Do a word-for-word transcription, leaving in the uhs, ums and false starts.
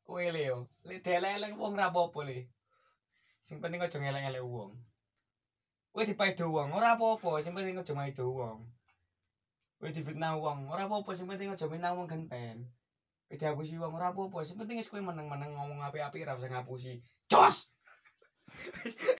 Kowe le yo, le delek-elek wong ra apa-apa le. Sing penting aja ngelek-elek wong. Kowe dipaido wong ora apa-apa, sing penting aja maido wong. Kowe difitnah wong ora apa-apa, sing penting aja minang wong genten. Kowe diapusi wong ora apa-apa, sing penting wis kowe meneng-meneng ngomong apik-apik ra usah ngapusi. Jos!